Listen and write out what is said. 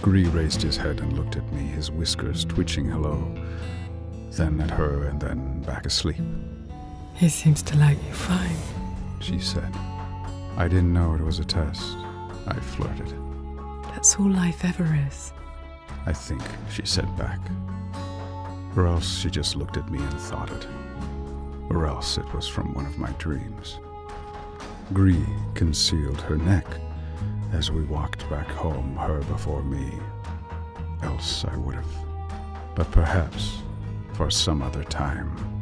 Gree raised his head and looked at me, his whiskers twitching hello, then at her and then back asleep. He seems to like you fine, she said. I didn't know it was a test. I flirted. That's all life ever is. I think, she said back. Or else she just looked at me and thought it. Or else it was from one of my dreams. Gree concealed her neck as we walked back home, her before me. Else I would have. But perhaps for some other time.